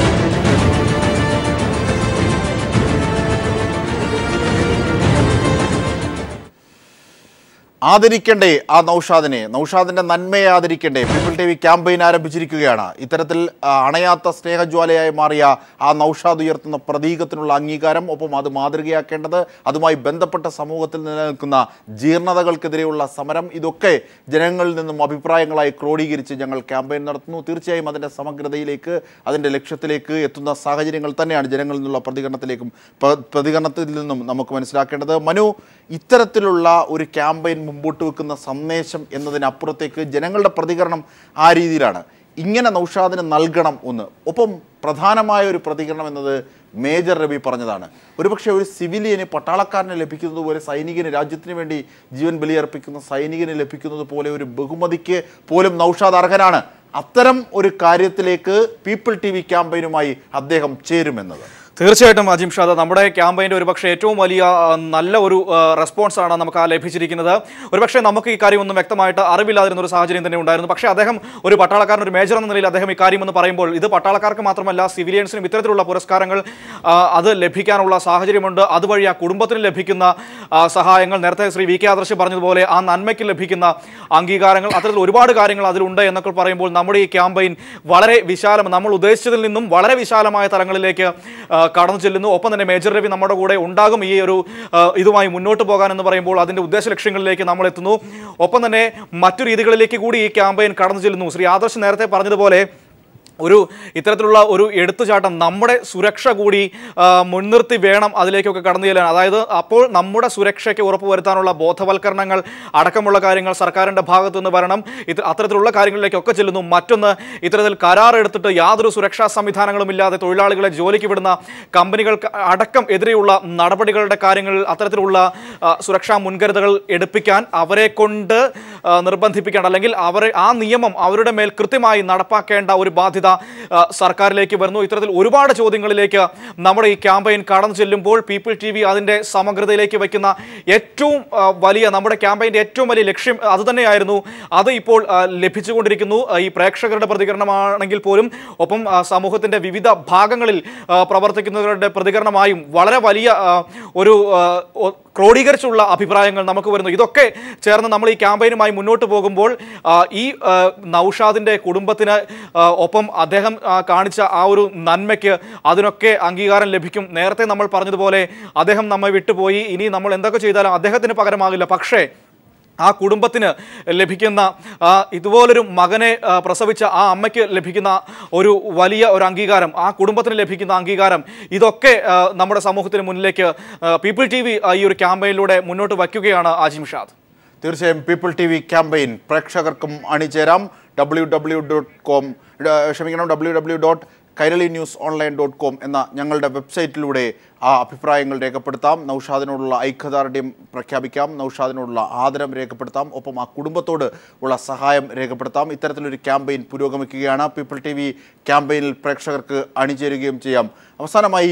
ആദരിക്കണ്ടേ ആ നൗഷാദിനെ, നൗഷാദിൻ്റെ നന്മയെ ആദരിക്കണ്ടേ? പീപ്പിൾ ടി വി ക്യാമ്പയിൻ ആരംഭിച്ചിരിക്കുകയാണ്. ഇത്തരത്തിൽ അണയാത്ത സ്നേഹജ്വാലയായി മാറിയ ആ നൗഷാദ് ഉയർത്തുന്ന പ്രതീകത്തിനുള്ള അംഗീകാരം, ഒപ്പം അത് മാതൃകയാക്കേണ്ടത്, അതുമായി ബന്ധപ്പെട്ട സമൂഹത്തിൽ നിലനിൽക്കുന്ന ജീർണതകൾക്കെതിരെയുള്ള സമരം, ഇതൊക്കെ ജനങ്ങളിൽ നിന്നും അഭിപ്രായങ്ങളായി ക്രോഡീകരിച്ച് ഞങ്ങൾ ക്യാമ്പയിൻ നടത്തുന്നു. തീർച്ചയായും അതിൻ്റെ സമഗ്രതയിലേക്ക്, അതിൻ്റെ ലക്ഷ്യത്തിലേക്ക് എത്തുന്ന സാഹചര്യങ്ങൾ തന്നെയാണ് ജനങ്ങളിൽ നിന്നുള്ള പ്രതികരണത്തിലേക്കും പ്രതികരണത്തിൽ നിന്നും നമുക്ക് മനസ്സിലാക്കേണ്ടത്. മനു, ഇത്തരത്തിലുള്ള ഒരു ക്യാമ്പയിൻ മുമ്പോട്ട് വെക്കുന്ന സന്ദേശം എന്നതിനപ്പുറത്തേക്ക് ജനങ്ങളുടെ പ്രതികരണം ആ രീതിയിലാണ്. ഇങ്ങനെ നൗഷാദിന് നൽകണം ഒന്ന്, ഒപ്പം പ്രധാനമായ ഒരു പ്രതികരണം എന്നത് മേജർ രവി പറഞ്ഞതാണ്. ഒരുപക്ഷെ ഒരു സിവിലിയന്, പട്ടാളക്കാരന് ലഭിക്കുന്നത് പോലെ സൈനികന്, രാജ്യത്തിന് വേണ്ടി ജീവൻ ബലിയർപ്പിക്കുന്ന സൈനികന് ലഭിക്കുന്നത് പോലെ ഒരു ബഹുമതിക്ക് പോലും നൗഷാദ് അർഹനാണ്. അത്തരം ഒരു കാര്യത്തിലേക്ക് പീപ്പിൾ ടി വി ക്യാമ്പയിനുമായി അദ്ദേഹം ചേരുമെന്നത് തീർച്ചയായിട്ടും അജിം ഷാദ്, നമ്മുടെ ക്യാമ്പയിൻ്റെ ഒരുപക്ഷെ ഏറ്റവും വലിയ നല്ല ഒരു റെസ്പോൺസാണ് നമുക്ക് ആ ലഭിച്ചിരിക്കുന്നത്. ഒരുപക്ഷെ നമുക്ക് ഈ കാര്യം ഒന്നും വ്യക്തമായിട്ട് അറിവില്ലാതിരുന്ന ഒരു സാഹചര്യം തന്നെ ഉണ്ടായിരുന്നു. പക്ഷേ അദ്ദേഹം ഒരു പട്ടാളക്കാരൻ, ഒരു മേജർ എന്ന നിലയിൽ അദ്ദേഹം ഈ കാര്യം എന്ന് പറയുമ്പോൾ ഇത് പട്ടാളക്കാർക്ക് മാത്രമല്ല സിവിലിയൻസിനും ഇത്തരത്തിലുള്ള പുരസ്കാരങ്ങൾ അത് ലഭിക്കാനുള്ള സാഹചര്യമുണ്ട്. അതുവഴി ആ കുടുംബത്തിന് ലഭിക്കുന്ന സഹായങ്ങൾ, നേരത്തെ ശ്രീ വി കെ ആദർശ് പറഞ്ഞതുപോലെ ആ നന്മയ്ക്ക് ലഭിക്കുന്ന അംഗീകാരങ്ങൾ, അത്തരത്തിൽ ഒരുപാട് കാര്യങ്ങൾ അതിലുണ്ട് എന്നൊക്കെ പറയുമ്പോൾ നമ്മുടെ ഈ ക്യാമ്പയിൻ വളരെ വിശാലം, നമ്മൾ ഉദ്ദേശിച്ചതിൽ നിന്നും വളരെ വിശാലമായ തലങ്ങളിലേക്ക് കടന്നു ചെല്ലുന്നു. ഒപ്പം തന്നെ മേജർ രവി നമ്മുടെ കൂടെ ഉണ്ടാകും ഈ ഒരു ഇതുമായി മുന്നോട്ട് പോകാൻ എന്ന് പറയുമ്പോൾ അതിൻ്റെ ഉദ്ദേശ ലക്ഷ്യങ്ങളിലേക്ക് നമ്മൾ എത്തുന്നു. ഒപ്പം തന്നെ മറ്റു രീതികളിലേക്ക് കൂടി ഈ ക്യാമ്പയിൻ കടന്നു ചെല്ലുന്നു. ശ്രീ ആദർശ് നേരത്തെ പറഞ്ഞതുപോലെ ഒരു ഇത്തരത്തിലുള്ള ഒരു എടുത്തുചാട്ടം നമ്മുടെ സുരക്ഷ കൂടി മുൻനിർത്തി വേണം അതിലേക്കൊക്കെ കടന്നു ചെല്ലാൻ. അതായത് അപ്പോൾ നമ്മുടെ സുരക്ഷയ്ക്ക് ഉറപ്പുവരുത്താനുള്ള ബോധവൽക്കരണങ്ങൾ അടക്കമുള്ള കാര്യങ്ങൾ സർക്കാരിൻ്റെ ഭാഗത്തു നിന്ന് വരണം. ഇത് അത്തരത്തിലുള്ള കാര്യങ്ങളിലേക്കൊക്കെ ചെല്ലുന്നു. മറ്റൊന്ന്, ഇത്തരത്തിൽ കരാർ എടുത്തിട്ട് യാതൊരു സുരക്ഷാ സംവിധാനങ്ങളും ഇല്ലാതെ തൊഴിലാളികളെ ജോലിക്ക് വിടുന്ന കമ്പനികൾക്ക് അടക്കം എതിരെയുള്ള നടപടികളുടെ കാര്യങ്ങളിൽ അത്തരത്തിലുള്ള സുരക്ഷാ മുൻകരുതലുകൾ എടുപ്പിക്കാൻ അവരെ കൊണ്ട് നിർബന്ധിപ്പിക്കേണ്ട, അല്ലെങ്കിൽ അവരെ ആ നിയമം അവരുടെ മേൽ കൃത്യമായി നടപ്പാക്കേണ്ട ഒരു ബാധ്യത സർക്കാരിലേക്ക് വരുന്നു. ഇത്തരത്തിൽ ഒരുപാട് ചോദ്യങ്ങളിലേക്ക് നമ്മുടെ ഈ ക്യാമ്പയിൻ കടന്നു ചെല്ലുമ്പോൾ പീപ്പിൾ ടി വി അതിൻ്റെ സമഗ്രതയിലേക്ക് വയ്ക്കുന്ന ഏറ്റവും വലിയ നമ്മുടെ ക്യാമ്പയിൻ്റെ ഏറ്റവും വലിയ ലക്ഷ്യം അതുതന്നെയായിരുന്നു. അത് ഇപ്പോൾ ലഭിച്ചുകൊണ്ടിരിക്കുന്നു. ഈ പ്രേക്ഷകരുടെ പ്രതികരണമാണെങ്കിൽ പോലും ഒപ്പം സമൂഹത്തിൻ്റെ വിവിധ ഭാഗങ്ങളിൽ പ്രവർത്തിക്കുന്നവരുടെ പ്രതികരണമായും വളരെ വലിയ ഒരു ക്രോഡീകരിച്ചുള്ള അഭിപ്രായങ്ങൾ നമുക്ക് വരുന്നു. ഇതൊക്കെ ചേർന്ന് നമ്മൾ ഈ ക്യാമ്പയിനുമായി മുന്നോട്ട് പോകുമ്പോൾ ഈ നൗഷാദിൻ്റെ കുടുംബത്തിന് ഒപ്പം അദ്ദേഹം കാണിച്ച ആ ഒരു നന്മയ്ക്ക് അതിനൊക്കെ അംഗീകാരം ലഭിക്കും. നേരത്തെ നമ്മൾ പറഞ്ഞതുപോലെ അദ്ദേഹം നമ്മെ വിട്ടുപോയി, ഇനി നമ്മൾ എന്തൊക്കെ ചെയ്താലും അദ്ദേഹത്തിന് പകരമാകില്ല. പക്ഷേ ആ കുടുംബത്തിന് ലഭിക്കുന്ന ഇതുപോലൊരു മകനെ പ്രസവിച്ച ആ അമ്മയ്ക്ക് ലഭിക്കുന്ന ഒരു വലിയ ഒരു അംഗീകാരം, ആ കുടുംബത്തിന് ലഭിക്കുന്ന അംഗീകാരം, ഇതൊക്കെ നമ്മുടെ സമൂഹത്തിന് മുന്നിലേക്ക് പീപ്പിൾ ടി വി ഈ ഒരു ക്യാമ്പയിനിലൂടെ മുന്നോട്ട് വയ്ക്കുകയാണ് ആജിംഷാദ്. തീർച്ചയായും പീപ്പിൾ ടി വി ക്യാമ്പയിൻ പ്രേക്ഷകർക്കും അണിചേരാം. ഡബ്ല്യൂ ഡബ്ല്യൂ ഡോട്ട് കോം ക്ഷമിക്കണം W W dot Kairali news online dot com എന്ന ഞങ്ങളുടെ വെബ്സൈറ്റിലൂടെ ആ അഭിപ്രായങ്ങൾ രേഖപ്പെടുത്താം. നൗഷാദിനോടുള്ള ഐക്യദാർഢ്യം പ്രഖ്യാപിക്കാം, നൗഷാദിനോടുള്ള ആദരം രേഖപ്പെടുത്താം, ഒപ്പം ആ കുടുംബത്തോട് ഉള്ള സഹായം രേഖപ്പെടുത്താം. ഇത്തരത്തിലൊരു ക്യാമ്പയിൻ പുരോഗമിക്കുകയാണ്. പീപ്പിൾ ടി വി ക്യാമ്പയിനിൽ പ്രേക്ഷകർക്ക് അണിചേരുകയും ചെയ്യാം. അവസാനമായി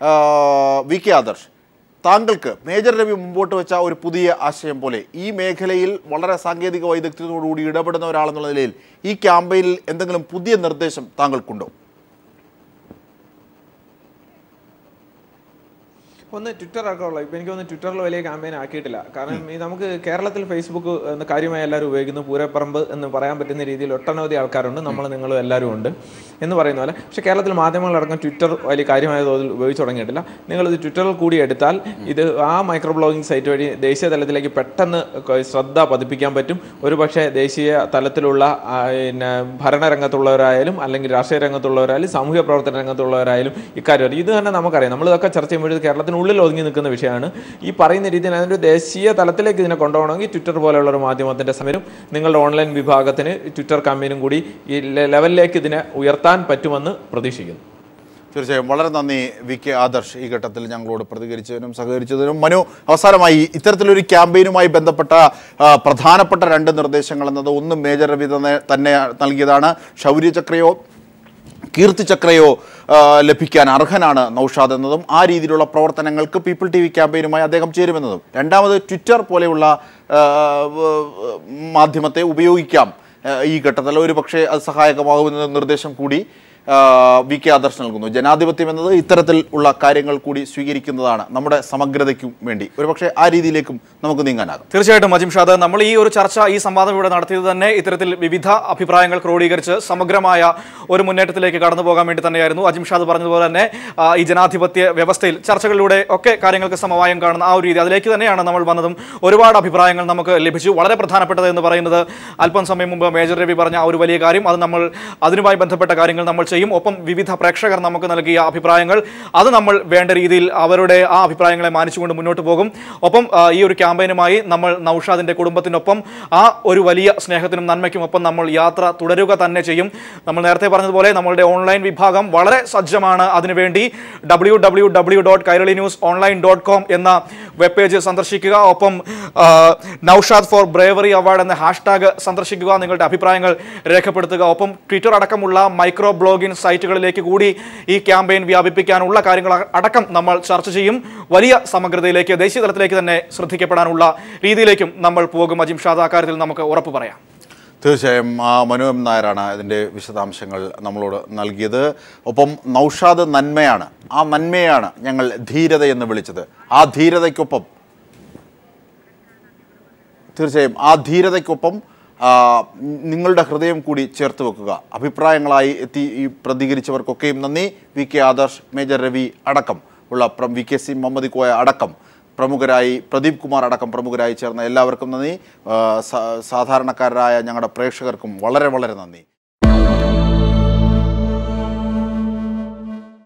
വി കെ ആദർശ്, താങ്കൾക്ക് മേജർ രവി മുമ്പോട്ട് വെച്ച ഒരു പുതിയ ആശയം പോലെ ഈ മേഖലയിൽ വളരെ സാങ്കേതിക വൈദഗ്ധ്യത്തോടുകൂടി ഇടപെടുന്ന ഒരാളെന്നുള്ള നിലയിൽ ഈ ക്യാമ്പയിനിൽ എന്തെങ്കിലും പുതിയ നിർദ്ദേശം താങ്കൾക്കുണ്ടോ? ഒന്ന് ട്വിറ്റർ അക്കൗണ്ടുള്ള ഇപ്പം എനിക്ക് ഒന്ന് ട്വിറ്ററിൽ വലിയ ക്യാമ്പയിൻ ആക്കിയിട്ടില്ല. കാരണം ഈ നമുക്ക് കേരളത്തിൽ ഫേസ്ബുക്ക് എന്ന കാര്യമായി എല്ലാവരും ഉപയോഗിക്കുന്നു. പൂരപ്പറമ്പ് എന്ന് പറയാൻ പറ്റുന്ന രീതിയിൽ ഒട്ടനവധി ആൾക്കാരുണ്ട്, നമ്മൾ നിങ്ങളും എല്ലാവരും ഉണ്ട് എന്ന് പറയുന്ന പോലെ. പക്ഷേ കേരളത്തിൽ മാധ്യമങ്ങളടക്കം ട്വിറ്റർ വലിയ കാര്യമായ തോതിൽ ഉപയോഗിച്ച് തുടങ്ങിയിട്ടില്ല. നിങ്ങളിത് ട്വിറ്ററിൽ കൂടി എടുത്താൽ ഇത് ആ മൈക്രോ ബ്ലോഗിംഗ് സൈറ്റ് വഴി ദേശീയ തലത്തിലേക്ക് പെട്ടെന്ന് ശ്രദ്ധ പതിപ്പിക്കാൻ പറ്റും. ഒരു പക്ഷേ ദേശീയ തലത്തിലുള്ള പിന്നെ ഭരണരംഗത്തുള്ളവരായാലും അല്ലെങ്കിൽ രാഷ്ട്രീയ രംഗത്തുള്ളവരായാലും സാമൂഹ്യ പ്രവർത്തന രംഗത്തുള്ളവരായാലും ഇക്കാര്യം ഇത് തന്നെ നമുക്കറിയാം. നമ്മളിതൊക്കെ ചർച്ച ചെയ്യുമ്പോൾ കേരളത്തിന് ഉള്ളിൽ ഒതുങ്ങി നിൽക്കുന്ന വിഷയമാണ്. ഈ പറയുന്ന രീതിയിൽ അതിൻ്റെ ദേശീയ തലത്തിലേക്ക് ഇതിനെ കൊണ്ടുപോകണമെങ്കിൽ ട്വിറ്റർ പോലെയുള്ള ഒരു മാധ്യമത്തിൻ്റെ സമയം നിങ്ങളുടെ ഓൺലൈൻ വിഭാഗത്തിന് ട്വിറ്റർ ക്യാമ്പയിനും കൂടി ഈ ലെവലിലേക്ക് ഇതിനെ ഉയർത്താൻ പറ്റുമെന്ന് പ്രതീക്ഷിക്കുന്നു. തീർച്ചയായും വളരെ നന്ദി വി കെ ആദർശ് ഈ ഘട്ടത്തിൽ ഞങ്ങളോട് പ്രതികരിച്ചതിനും സഹകരിച്ചതിനും. മനു, അവസാനമായി ഇത്തരത്തിലൊരു ക്യാമ്പയിനുമായി ബന്ധപ്പെട്ട പ്രധാനപ്പെട്ട രണ്ട് നിർദ്ദേശങ്ങൾ എന്നത് ഒന്ന് മേജർ രവി തന്നെ നൽകിയതാണ്. ശൗര്യചക്രയോ കീർത്തിചക്രയോ ലഭിക്കാൻ അർഹനാണ് നൗഷാദ് എന്നതും ആ രീതിയിലുള്ള പ്രവർത്തനങ്ങൾക്ക് പീപ്പിൾ ടി വി ക്യാമ്പയിനുമായി അദ്ദേഹം ചേരുമെന്നതും. രണ്ടാമത് ട്വിറ്റർ പോലെയുള്ള മാധ്യമത്തെ ഉപയോഗിക്കാം ഈ ഘട്ടത്തിൽ, ഒരു പക്ഷേ അത് സഹായകമാകുമെന്ന നിർദ്ദേശം കൂടി വി കെ ആദർശ് നൽകുന്നു. ജനാധിപത്യം എന്നത് ഇത്തരത്തിൽ ഉള്ള കാര്യങ്ങൾ കൂടി സ്വീകരിക്കുന്നതാണ് നമ്മുടെ സമഗ്രതയ്ക്കും വേണ്ടി. ഒരുപക്ഷെ ആ രീതിയിലേക്കും നമുക്ക് നീങ്ങാനാകും. തീർച്ചയായിട്ടും അജിംഷാദ്, നമ്മൾ ഈ ഒരു ചർച്ച ഈ സംവാദം ഇവിടെ നടത്തിയത് തന്നെ ഇത്തരത്തിൽ വിവിധ അഭിപ്രായങ്ങൾ ക്രോഡീകരിച്ച് സമഗ്രമായ ഒരു മുന്നേറ്റത്തിലേക്ക് കടന്നു പോകാൻ വേണ്ടി തന്നെയായിരുന്നു. അജിംഷാദ് പറഞ്ഞതുപോലെ തന്നെ ഈ ജനാധിപത്യ വ്യവസ്ഥയിൽ ചർച്ചകളിലൂടെ ഒക്കെ കാര്യങ്ങൾക്ക് സമവായം കാണുന്ന ആ ഒരു രീതി, അതിലേക്ക് തന്നെയാണ് നമ്മൾ വന്നതും. ഒരുപാട് അഭിപ്രായങ്ങൾ നമുക്ക് ലഭിച്ചു. വളരെ പ്രധാനപ്പെട്ടത് എന്ന് പറയുന്നത് അല്പം സമയം മുമ്പ് മേജർ രവി പറഞ്ഞ ആ ഒരു വലിയ കാര്യം, അത് നമ്മൾ അതിനുമായി ബന്ധപ്പെട്ട കാര്യങ്ങൾ നമ്മൾ ചെയ്യും. ഒപ്പം വിവിധ പ്രേക്ഷകർ നമുക്ക് നൽകിയ അഭിപ്രായങ്ങൾ, അത് നമ്മൾ വേണ്ട രീതിയിൽ അവരുടെ ആ അഭിപ്രായങ്ങളെ മാനിച്ചുകൊണ്ട് മുന്നോട്ട് പോകും. ഒപ്പം ഈ ഒരു ക്യാമ്പയിനുമായി നമ്മൾ നൗഷാദിൻ്റെ കുടുംബത്തിനൊപ്പം ആ ഒരു വലിയ സ്നേഹത്തിനും നന്മയ്ക്കും ഒപ്പം നമ്മൾ യാത്ര തുടരുക തന്നെ ചെയ്യും. നമ്മൾ നേരത്തെ പറഞ്ഞതുപോലെ നമ്മളുടെ ഓൺലൈൻ വിഭാഗം വളരെ സജ്ജമാണ്. അതിനുവേണ്ടി W W W dot Kairali news online dot com എന്ന വെബ് പേജ് സന്ദർശിക്കുക. ഒപ്പം നൗഷാദ് ഫോർ ബ്രേവറി അവാർഡ് എന്ന ഹാഷ്ടാഗ് സന്ദർശിക്കുക. നിങ്ങളുടെ അഭിപ്രായങ്ങൾ രേഖപ്പെടുത്തുക. ഒപ്പം ട്വിറ്റർ അടക്കമുള്ള മൈക്രോ ബ്ലോഗിംഗ് സൈറ്റുകളിലേക്ക് കൂടി ഈ ക്യാമ്പയിൻ വ്യാപിപ്പിക്കാനുള്ള കാര്യങ്ങൾ അടക്കം നമ്മൾ ചർച്ച ചെയ്യും. വലിയ സമഗ്രതയിലേക്ക് ദേശീയ തലത്തിലേക്ക് തന്നെ ശ്രദ്ധിക്കപ്പെടാനുള്ള രീതിയിലേക്കും നമ്മൾ പോകും. അജിംഷാദ്, ആ കാര്യത്തിൽ നമുക്ക് ഉറപ്പ് പറയാം. തീർച്ചയായും മനു എം നായരാണ് ഇതിൻ്റെ വിശദാംശങ്ങൾ നമ്മളോട് നൽകിയത്. ഒപ്പം നൗഷാദ് നന്മയാണ്, ആ നന്മയാണ് ഞങ്ങൾ ധീരത എന്ന് വിളിച്ചത്. ആ ധീരതയ്ക്കൊപ്പം തീർച്ചയായും ആ ധീരതയ്ക്കൊപ്പം നിങ്ങളുടെ ഹൃദയം കൂടി ചേർത്ത് വെക്കുക. അഭിപ്രായങ്ങളായി എത്തി ഈ പ്രതികരിച്ചവർക്കൊക്കെയും നന്ദി. V K Adarsh, major Ravi അടക്കം ഉള്ള V K C Muhammad Koya അടക്കം പ്രമുഖരായി, പ്രദീപ് കുമാർ അടക്കം പ്രമുഖരായി ചേർന്ന എല്ലാവർക്കും നന്ദി. സാധാരണക്കാരായ ഞങ്ങളുടെ പ്രേക്ഷകർക്കും വളരെ വളരെ നന്ദി.